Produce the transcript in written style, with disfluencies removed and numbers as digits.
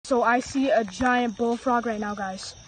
So I see a giant bullfrog right now, guys.